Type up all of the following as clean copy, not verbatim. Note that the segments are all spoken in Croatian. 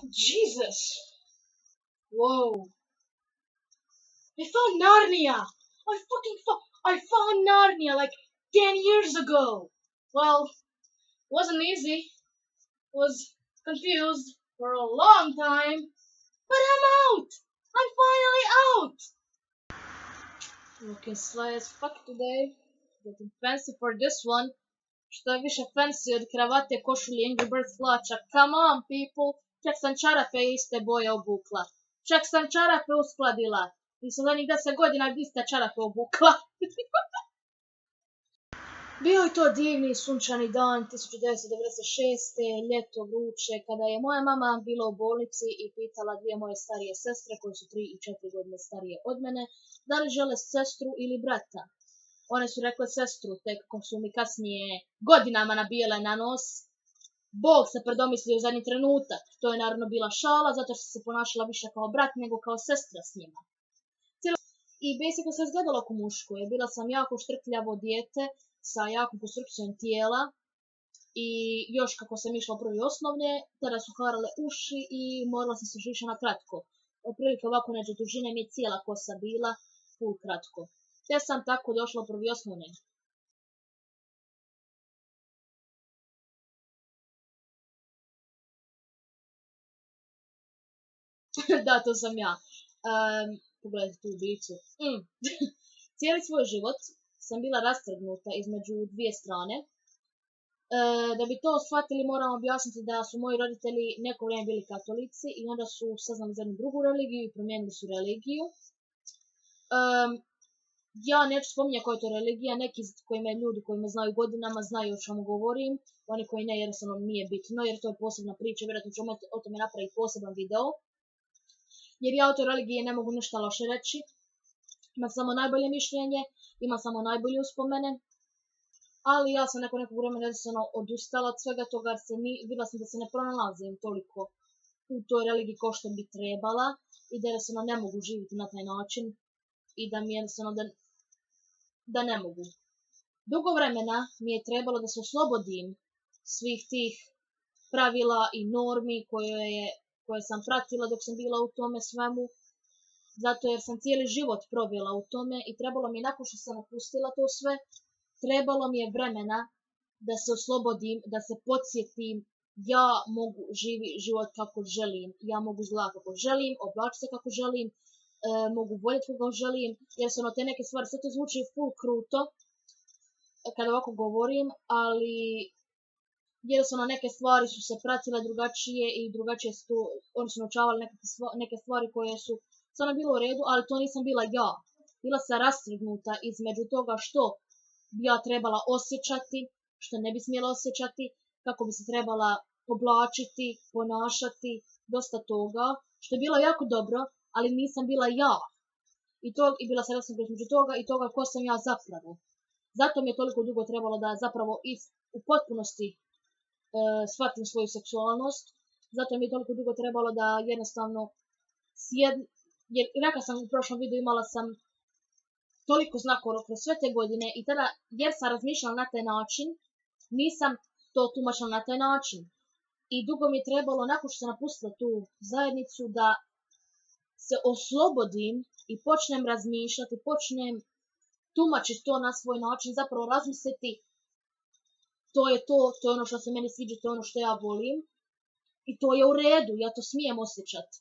Jesus! Whoa. I found Narnia! I found Narnia like 10 years ago! Well, wasn't easy. Was confused for a long time. But I'm out! I'm finally out! Looking sly as fuck today. Getting fancy for this one. Što je više fancy od kravate, košulje, Angry Birds hlača. Come on, people! Čak sam čarape iste boje obukla. Čak sam čarape uskladila. Nisam zadnjih 10 godina iste čarape obukla. Bio je to divni sunčani dan 1996. Ljeto vruće, kada je moja mama bila u bolnici i pitala dvije moje starije sestre, koje su 3 i 4 godine starije od mene, da li žele sestru ili brata. One su rekle sestru, tek kako su mi kasnije godinama nabijele na nos. Bog se predomislio u zadnji trenutak. To je naravno bila šala, zato što se ponašala više kao brat nego kao sestra s njima. I basically se izgledala ko muško. Bila sam jako štrkljavo dijete sa jakom konstrukcijom tijela i još kako sam išla prvi osnovne, tada su harale uši i morala sam se šiša na kratko. Otprilike ovako neđe dužine mi je cijela kosa bila, full kratko. Te sam tako došla u prvi osnovne. Da, to sam ja. Pogledajte tu ubicu. Cijeli svoj život sam bila rastrgnuta između dvije strane. Da bi to shvatili moram objasniti da su moji roditelji neko vrijeme bili katolici i onda su saznali za jednu drugu religiju i promijenili su religiju. Ja neću spominjati koja je to religija, neki koji me ljudi koji me znaju godinama znaju o čemu govorim, oni koji ne jednostavno nije bitno jer to je posebna priča, vjerojatno ću o tome napraviti poseban video. Jer ja o toj religiji ne mogu ništa loše reći, imam samo najbolje mišljenje, imam samo najbolje uspomene, ali ja sam nekog vremena jednostavno odustala od svega toga jer vidjela sam da se ne pronalazim toliko u toj religiji kao što bi trebala i da jednostavno ne mogu živjeti na taj način i da mi jednostavno da ne mogu. Dugo vremena mi je trebalo da se oslobodim svih tih pravila i normi koje sam pratila dok sam bila u tome svemu, zato jer sam cijeli život provela u tome i trebalo mi je nakon što sam napustila to sve, trebalo mi je vremena da se oslobodim, da se podsjetim, ja mogu živjeti život kako želim, ja mogu izgledati kako želim, oblačiti se kako želim, mogu voljeti kako želim, jer su te neke stvari, sve to zvuči full kruto kada ovako govorim, ali jednostavno neke stvari su se pratile drugačije i drugačije su, oni su naučavali neke stvari koje su stvarno bilo u redu, ali to nisam bila ja. Bila sam rastrgnuta između toga što bi ja trebala osjećati, što ne bi smjela osjećati, kako bi se trebala oblačiti, ponašati, dosta toga, što je bilo jako dobro, ali nisam bila ja. I bila sam rastrgnuta između toga i toga ko sam ja zapravo. Zato mi je toliko dugo trebalo da zapravo u potpunosti shvatim svoju seksualnost. Zato mi je toliko dugo trebalo da jednostavno jer rekla sam u prošlom videu imala sam toliko znakova kroz sve te godine i tada jer sam razmišljala na taj način, nisam to tumačila na taj način. I dugo mi je trebalo, nakon što sam napustila tu zajednicu, da se oslobodim i počnem razmišljati, počnem tumačiti to na svoj način, zapravo razmisliti to je ono što se meni sviđa, to je ono što ja volim i to je u redu, ja to smijem osjećati.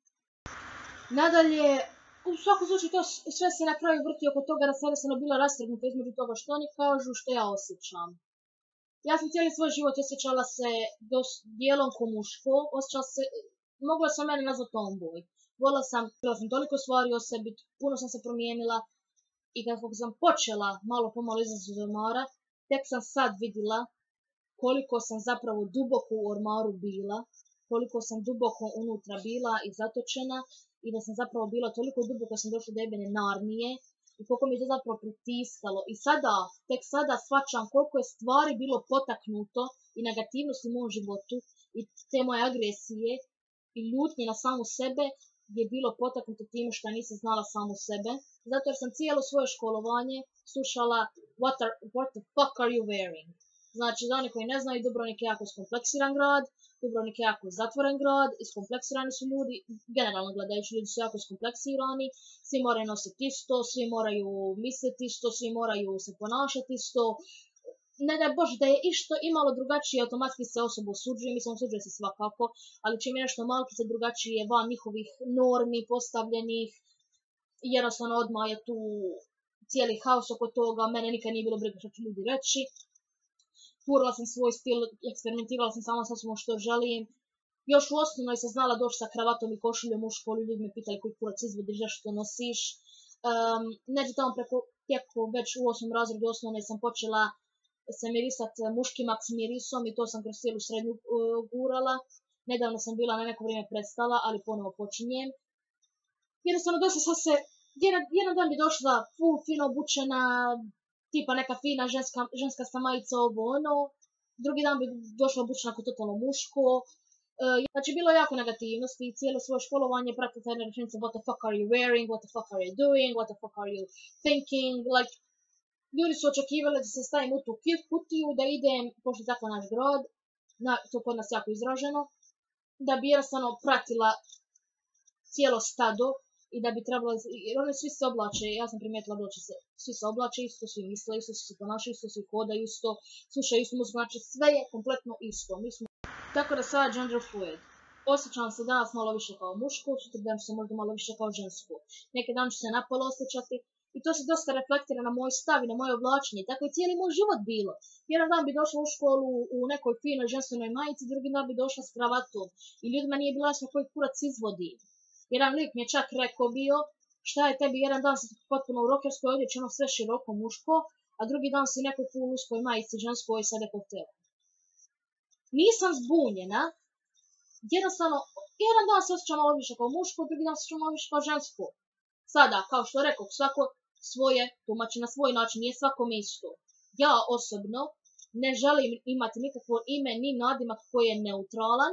Nadalje, u svakom slučaju to sve se na kraju vrti oko toga da sam jednostavno bila rastrgnuta između toga što oni kažu, što ja osjećam. Ja sam cijeli svoj život osjećala se dijelom ko muško, mogla sam mene nazvati tomboy. Htjela sam toliko stvari o sebi, puno sam se promijenila i kako sam počela malo pomalo izlaziti iz ormara, tek sam sad vidjela koliko sam zapravo duboko u ormaru bila, koliko sam duboko unutra bila i zatočena i da sam zapravo bila toliko duboko sam došla do jebene Narnije i koliko mi je to zapravo pritiskalo. I tek sada shvaćam koliko je stvari bilo potaknuto i negativnosti u mom životu i te moje agresije i ljutnje na samu sebe je bilo potaknuto time što nisam znala samu sebe. Zato jer sam cijelo svoje školovanje slušala what the fuck are you wearing? Znači, za oni koji ne znaju, Dubrovnik je jako skompleksiran grad, Dubrovnik je jako zatvoren grad, iskompleksirani su ljudi, generalno gledajući ljudi su jako skompleksirani, svi moraju nositi isto, svi moraju misliti isto, svi moraju se ponašati isto. Ne daj Bože da je išto imalo drugačije, automatski se osobu osuđuje, mislim osuđuje se svakako, ali čim je nešto malkice drugačije van njihovih normi postavljenih, jednostavno odmah je tu cijeli haos oko toga, mene nikad nije bilo briga što će ljudi reći. Furala sam svoj stil, eksperimentirala sam sama sa sobom što želim. Još u osnovnoj sam znala doći sa kravatom i košuljom u školu, ljudi me pitali koji kurac izvodiš, zašto nosiš. Neđe tamo preko već u 8. razredu osnovne sam počela se mirisat muški Max mirisom i to sam kroz cijelu srednju gurala. Nedavno sam bila na neko vrijeme prestala, ali ponovo počinjem. Jednostavno dosta sam se, jedan dan bi došla full fino obučena, tipa neka fina ženska majica, ovo ono. Drugi dan bi došla obučena kao totalno muško. Znači, bilo je jako negativnosti i cijelo svoje školovanje prati ta jedna rečenica what the fuck are you wearing, what the fuck are you doing, what the fuck are you thinking, like, ljudi su očekivali da se stavim u tu kutiju, da idem, pošto je tako naš grad, to kod nas jako izraženo, da bi jednostavno pratila cijelo stado i da bi trebalo, jer oni svi se oblače, ja sam primijetila da svi se oblače isto, svi misle isto, svi se ponašaju isto, svi hodaju isto, slušaju isto muziku, znači sve je kompletno isto. Tako da sada gender fluid. Osjećam se danas malo više kao muško, sutra dan se možda malo više kao žensko. Neki dan ću se napolo osjećati i to se dosta reflektira na moj stav i na moje oblačenje. Tako je cijeli moj život bilo. Jedan dan bi došla u školu u nekoj finoj ženstvenoj majici, drugi dan bi došla s kravatom i ljudima nije bilo jasno koji kurac izvodi. Jedan lik mi je čak rekao bio, šta je tebi jedan dan si potpuno u rokerskoj odjeći, ono sve široko muško, a drugi dan si u nekoj full uskoj majici ženskoj sa dekoteo. Nisam zbunjena, jednostavno, jedan dan se osjećam malo više kao muško, drugi dan se osjećam malo više kao žensko. Sada, kao što rekao, svako svoje tumači na svoj način, nije svakome isto. Ja osobno ne želim imati nikakvo ime ni nadimak koji je neutralan.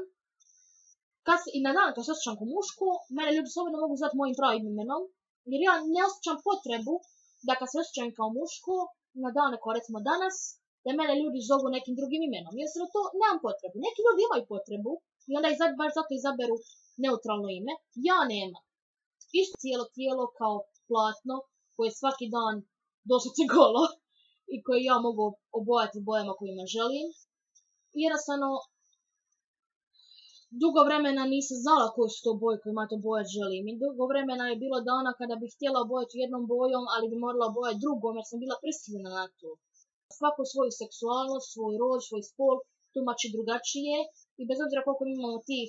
I na dan kad se osjećam kao muško, mene ljudi slobodno mogu zvati mojim pravim imenom, jer ja ne osjećam potrebu da kad se osjećam kao muško, na dane kao recimo danas, da mene ljudi zovu nekim drugim imenom. Jer to nemam potrebu. Neki ljudi imaju potrebu i onda baš zato izaberu neutralno ime. Ja nemam. Isto cijelo tijelo kao platno koje svaki dan doslovce golo i koje ja mogu obojati bojama kojima želim. Jednostavno, dugo vremena nisam znala koje su to boje kojima to bojat želim. I dugo vremena je bilo dana kada bih htjela obojati jednom bojom, ali bi morala obojati drugom jer sam bila prisiljena na to. Svako svoju seksualnost, svoj rod, svoj spol tumači drugačije i bez obzira koliko imamo tih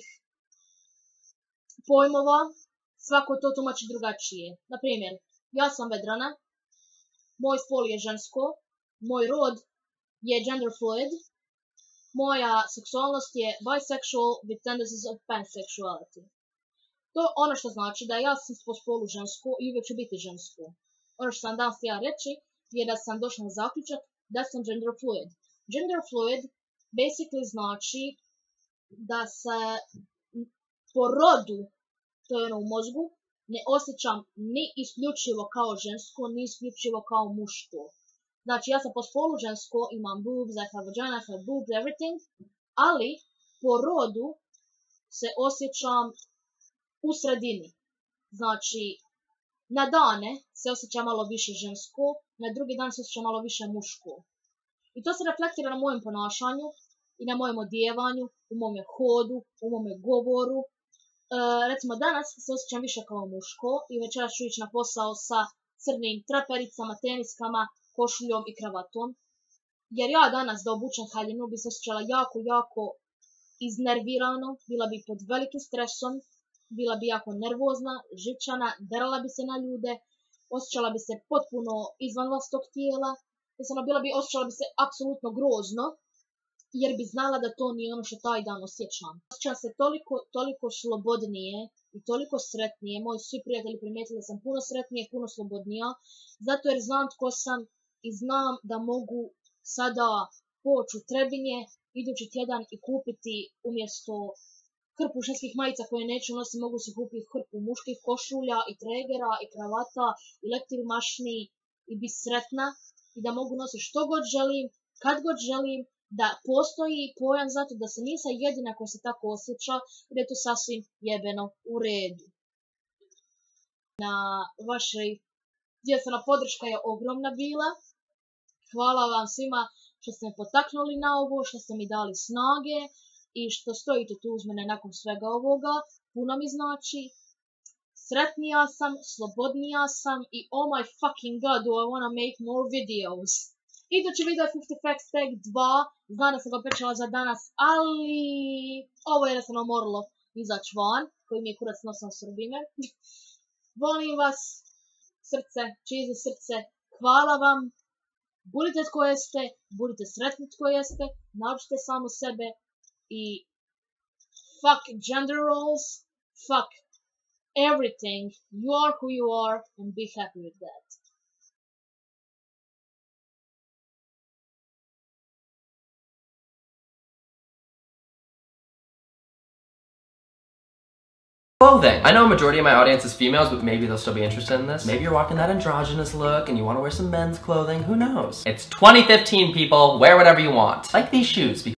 pojmova, svako to tumači drugačije. Naprimjer, ja sam Vedrana, moj spol je žensko, moj rod je gender fluid, moja seksualnost je bisexual with tendencies of pansexuality. To je ono što znači da ja sam po spolu žensko i uvijek ću biti žensko. Ono što sam danas htjela reći je da sam došla na zaključak da sam gender fluid. Gender fluid basically znači da se po rodu, to je ono u mozgu, ne osjećam ni isključivo kao žensko, ni isključivo kao muško. Znači ja sam po spolu žensko, imam boobs, I have vagina, I have boobs, everything, ali po rodu se osjećam u sredini. Znači, na dane se osjećam malo više žensko, na drugi dan se osjećam malo više muško. I to se reflektira na mojem ponašanju i na mojem odjevanju, u mome hodu, u mome govoru. Recimo danas se osjećam više kao muško i večeras ću ići na posao sa crnim trapericama, teniskama, košuljom i kravatom. Jer ja danas da obučem haljinu bi se osjećala jako iznervirano, bila bi pod velikim stresom, bila bi jako nervozna, živčana, derala bi se na ljude, osjećala bi se potpuno izvan vlastog tijela, osjećala bi se apsolutno grozno, jer bi znala da to nije ono što taj dan osjećam. Osjećam se toliko slobodnije i toliko sretnije. Moji svi prijatelji primijetili da sam puno sretnije, puno slobodnija, zato jer znam tko sam i znam da mogu sada poći u Trebinje idući tjedan i kupiti umjesto hrpu ženskih majica koje neću nositi, mogu se kupiti hrpu muških košulja i tregera i kravata i leptir mašni i biti sretna i da mogu nositi što god želim, kad god želim da postoji pojam zato da se nisam jedina koja se tako osjeća, da je to sasvim jebeno u redu. Na vašoj djetvena podrška je ogromna bila. Hvala vam svima što ste me potaknuli na ovo, što ste mi dali snage i što stojite tu uz mene nakon svega ovoga. Puno mi znači. Sretnija sam, slobodnija sam i oh my fucking god, do I wanna make more videos. Idući video je 50 Facts Tag 2, znam da sam ga obećala za danas, ali ovo je jednostavno moralo izaći van, koji mi je kurac nosan Srbine. Volim vas, srce, cheesy srce, hvala vam, budite tko jeste, budite sretni tko jeste, naučite samo sebe i fuck gender roles, fuck everything, you are who you are and be happy with that. Clothing. I know a majority of my audience is females, but maybe they'll still be interested in this. Maybe you're walking that androgynous look and you want to wear some men's clothing, who knows? It's 2015, people, wear whatever you want. Like these shoes.